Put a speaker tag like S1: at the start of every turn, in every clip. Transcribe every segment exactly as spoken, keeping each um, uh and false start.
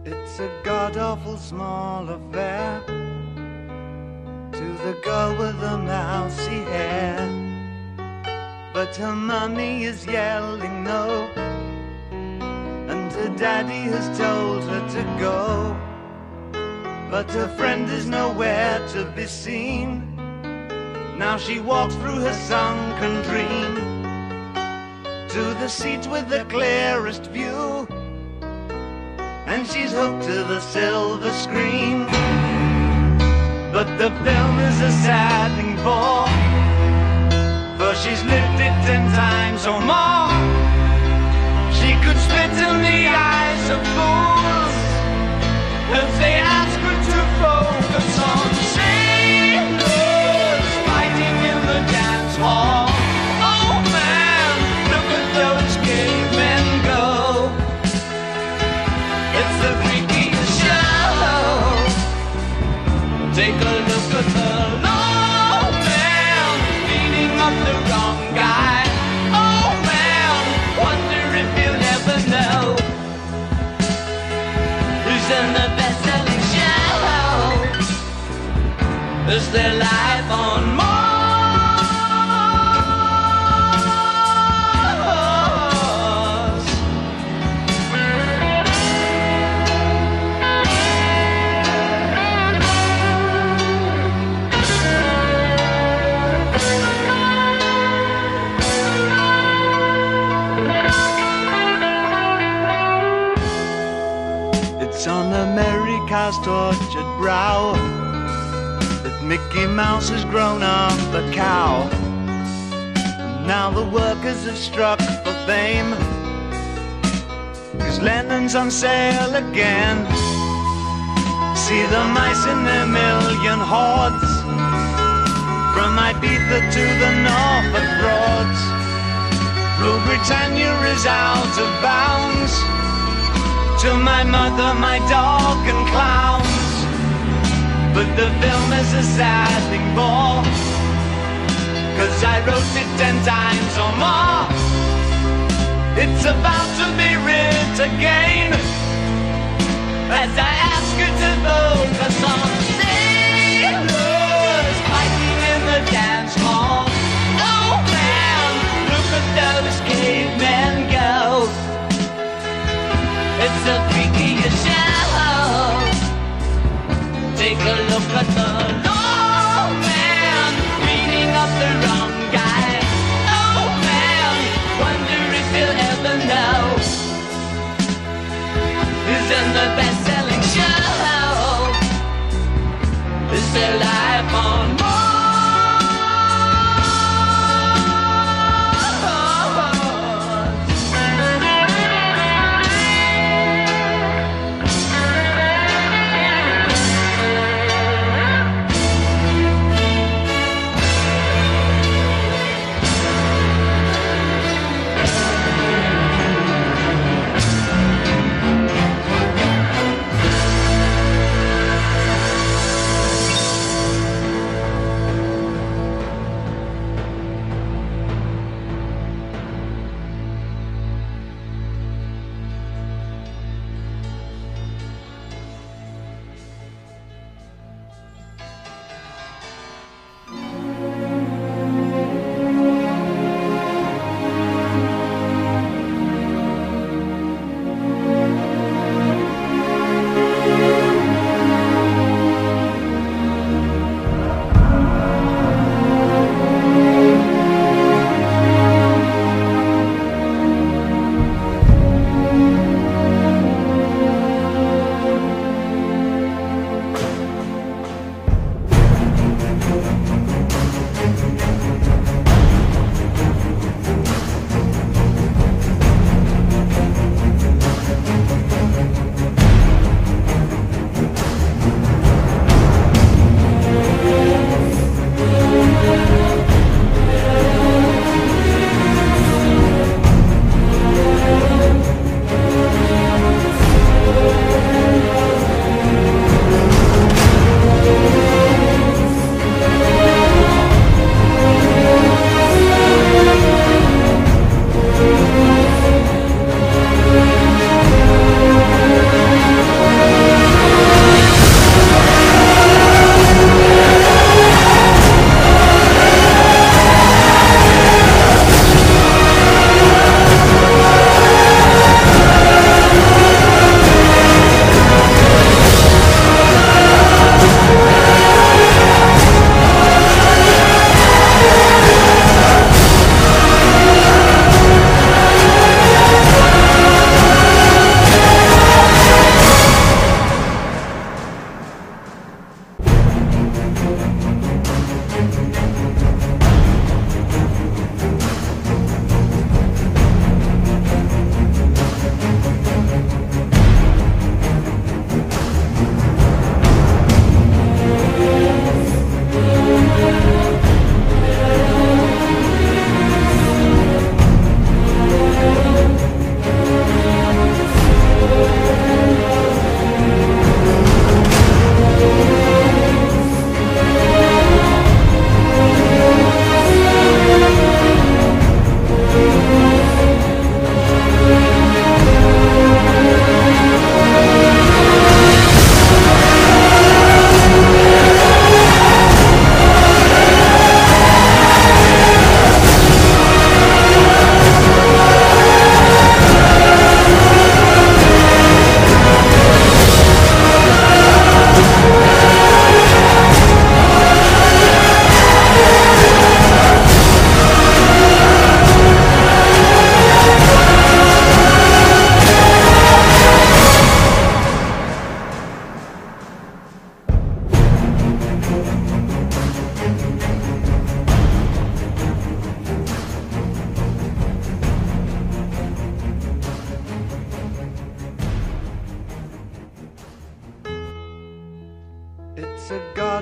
S1: It's a god-awful small affair to the girl with the mousy hair, but her mummy is yelling no, and her daddy has told her to go. But her friend is nowhere to be seen. Now she walks through her sunken dream to the seat with the clearest view, and she's hooked to the silver screen. But the film is a sad thing for, for she's lived it ten times or more. She could spit in the eyes of fools if they ask her to focus on sailors fighting in the dance hall. Oh man, look at those cavemen go. It's the freakiest show. Take a look at the low man beating up the wrong guy. Oh man, wonder if you'll ever know who's in the best-selling show. Is there life on Mars? It's on America's tortured brow that Mickey Mouse has grown up a cow. And now the workers have struck for fame, 'cause Lennon's on sale again. See the mice in their million hordes, from Ibiza to the Norfolk Broads. Rule Britannia is out of bounds, to my mother, my dog and clowns. But the film is a sad thing for, 'cause I wrote it ten times or more. It's about to be writ again, as I ask you to focus on sailors fighting in the dance hall. Oh man, look at those cavemen go. It's the freakiest show. Take a look at the low man beating up the wrong guy. Oh man, wonder if you'll ever know who's in the best-selling show. Is there life on Mars?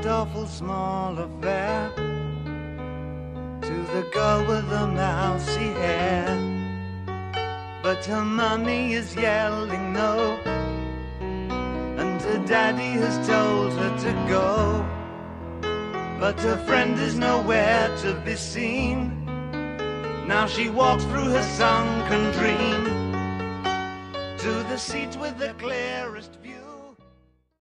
S1: god-awful small affair to the girl with the mousy hair. But her mummy is yelling no, and her daddy has told her to go. But her friend is nowhere to be seen. Now she walks through her sunken dream to the seat with the clearest